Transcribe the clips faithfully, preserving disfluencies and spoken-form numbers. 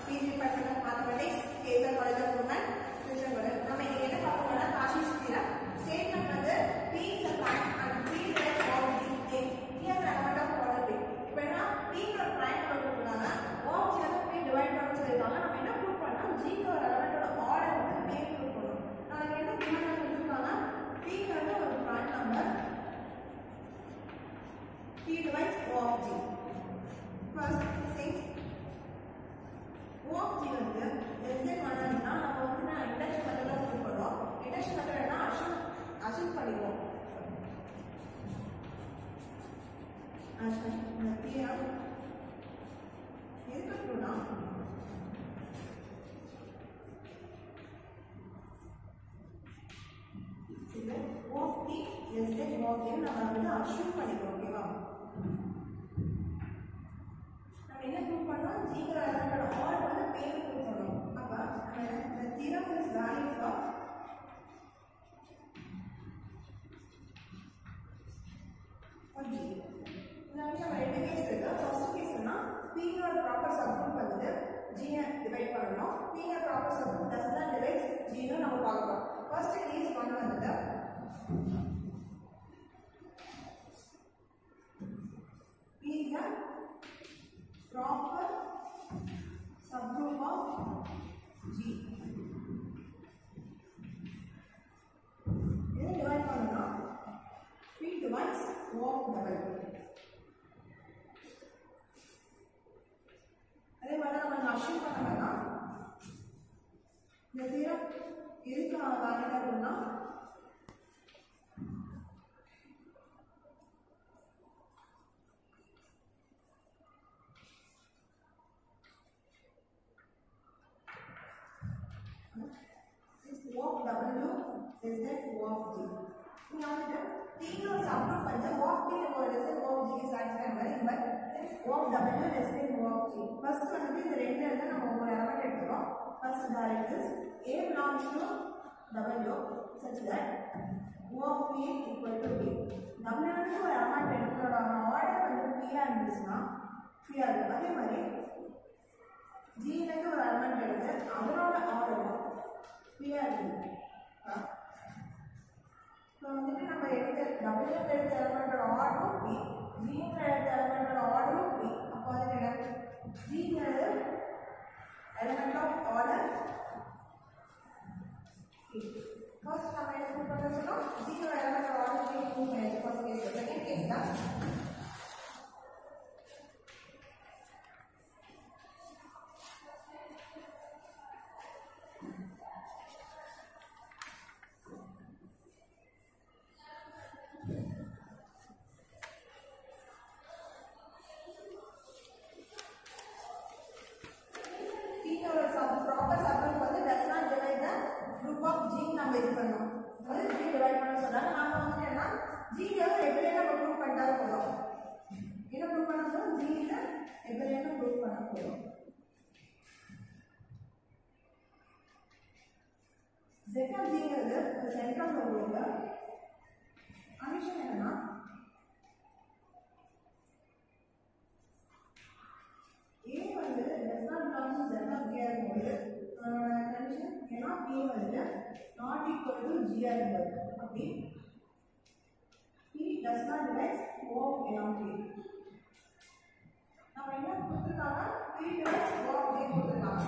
B Department of Mathematics, K S R College of Women, Future Women. நம்ம இங்க என்ன பார்க்க போறோம்னா காஷிஸ் தியரம். Statement வந்து P is a prime and P is of the A. Here the element of order P. இப்போ என்ன P ங்கற prime கொடுத்திருக்காங்க. of ல P divide பண்ண சொல்லிருக்காங்க. நம்ம என்ன ப்ரூவ் பண்ணனும்? G ங்கற எலிமெண்டோட ஆர்டர் வந்து P ப்ரூவ் பண்ணனும். நாளைக்கு என்ன கிவன் கொடுத்திருக்காங்க? P ங்கறது ஒரு prime number. P divides O of G. First thing O of G வந்து less than one னா நம்ம வந்து இண்டக்ஷன் மெத்தட்ல ப்ரூவ் பண்றோம். இண்டக்ஷன் மெத்தட்னா அஸ்யூம் அஸ்யூம் பண்ணிடுவோம். அஸ்யூம் இந்த தியரம் எதுக்கு ப்ரூவ்னா சரி O of T less than O of T நம்ம வந்து அஸ்யூம் பண்ணிடுவோம். ஓகேவா? என்ன ப்ரூவ் பண்ணோம்? G ங்கற எலிமெண்டோட ஆர்டர் வந்து P ன்னு ப்ரூவ் பண்ணோம். அப்ப the theorem is valid for for G. இங்க நம்ம ரெண்டு கேஸ் இருக்கு. ஃபர்ஸ்ட் கேஸ்னா P ங்கற ப்ராப்பர் சப்குரூப் வந்து G னை டிவைட் பண்ணனும். P ங்கற proper subgroup does not divide G னு நம்ம பார்க்கலாம். ஃபர்ஸ்ட் கேஸ் ஒன்று வந்து P is a proper subgroup of G. இதை டிவைட் பண்ணனும். P divides O of double. அதே மாதிரி நம்ம அஸ்யூம் பண்ணோம்னா இந்த தியரம் எதுக்கு வேலிடா இருக்கும்னா O of W is that O of G. இங்க வந்து T ங்கற சப்குரூப் வந்து O of T or less than O of G satisfy பண்ணி but O of W less than O of G. First வந்து இந்த ரெண்டு வந்து நம்ம ஒரு எலிமெண்ட் எடுத்துறோம். First direct is A belongs to W such that O of P equal to B. W க்கு ஒரு எலிமெண்ட் எடுக்கிறோட ஆர்டர் வந்து P ஆ இருந்துச்சுனா P ஆ இருக்கும். அதே மாதிரி G க்கு ஒரு எலிமெண்ட் எடுத்து அதனோட ஆர்டர் P ஆ இருக்கு. So வந்து நம்ம எடுத்த W எடுத்த எலிமெண்டோட ஆர்டர் P, G எடுத்த எலிமெண்டோட ஆர்டர் P. அப்ப அது என்ன? G ங்கிறது element of order P. First நம்ம என்ன ப்ரூவ் பண்ண சொன்னோம்? G ங்கற எலிமெண்டோட ஆர்டர் P ப்ரூவ் பண்ணியாச்சு. First case. செகண்ட் கேஸ் தான் செகண்ட் G ங்கிறது centre of the root. Condition என்னன்னா A வந்து less than belongs to Z of G ஆகும்போது கண்டிஷன் ஏன்னா P வந்து not equal to G ஆகும்போது அப்படி P does not divide O of A of P. நம்ம என்ன கொடுத்திருக்காங்க? P divides O of A கொடுத்திருக்காங்க.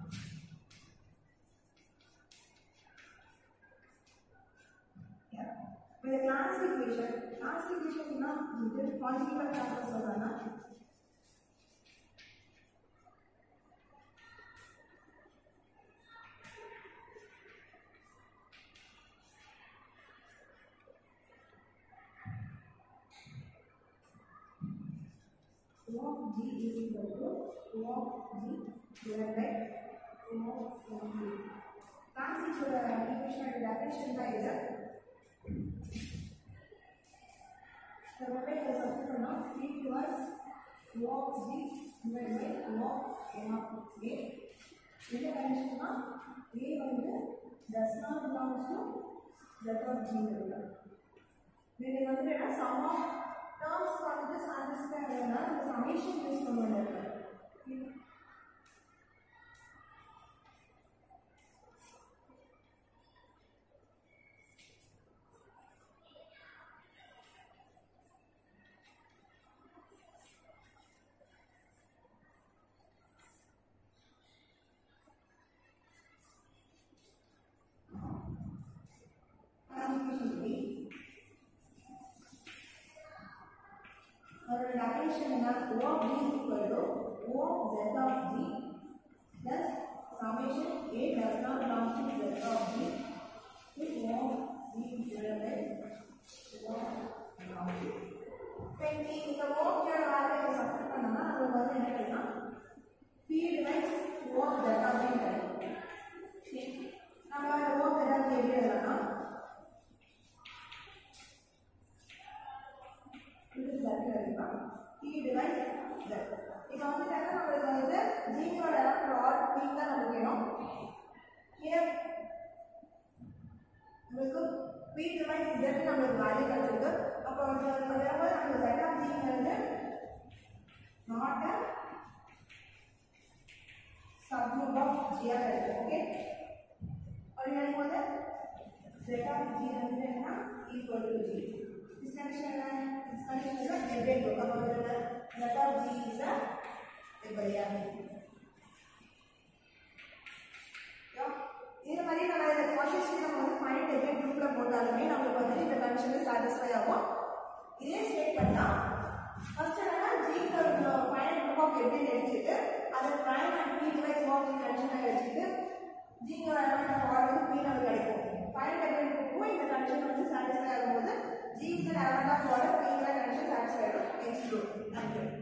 The classification, classification is not the conjugal factors of the O of G is equal to O of G divided by O of G. Classification definition by the the rotate is something not P towards O of G divided by O of N of A. This condition na A வந்து does not belongs to Z of G. Then வந்து என்ன sum of terms வந்து satisfy ஆகணும்னா இந்த summation use பண்ணுவாங்க. O of G is equal to O of Z of G plus summation A does not belong to Z of G with O of G divided by O of G. இப்போ இந்த O of G ஓட வேல்யூவை substitute பண்ணோம்னா நமக்கு வந்து என்ன கிடைக்கும்? P divides O of Z of G கிடைக்கும். நம்ம O of Z of G எப்படி எழுதலாம்? இது சரி வருமா? P divides Z. இப்போ வந்து என்ன நமக்கு வந்து G ஓட ப்ராடக்ட் P தான் நமக்கு வேணும். Here நமக்கு P divides Z நமக்கு வேல்யூ கிடைச்சிருக்கு. அப்போ வந்து அதனால நமக்கு Z of G ங்கிறது not a subgroup of G ஆ கிடைக்கும். ஓகே? அப்படினா வந்து Z of G வந்து என்ன equal to G. This condition என்ன? This condition is a debate book. அப்போ வந்து Z of G is a debate. இந்த மாதிரி நம்ம இந்த ப்ராசஸ் நம்ம வந்து ஃபைனல் டெபிட் குரூப்ல போட்டாலுமே நமக்கு வந்து இந்த கண்டிஷன் சாட்டிஸ்ஃபை ஆகும். இதே ஸ்டேட் பண்ணா ஃபர்ஸ்ட் என்னன்னா G க்கு ஃபைனல் குரூப் ஆஃப் எப்படி எடுத்துட்டு அத prime and P divides of கண்டிஷனை வச்சிட்டு G க்கு நம்ம ஃபார்முலா P நமக்கு கிடைக்கும். ஃபைனல் டெபிட் குரூப் இந்த கண்டிஷன் வந்து சாட்டிஸ்ஃபை ஆகும்போது G is the element of order P க்கு கண்டிஷன் சாட்டிஸ்ஃபை ஆகும். Next group. Thank you.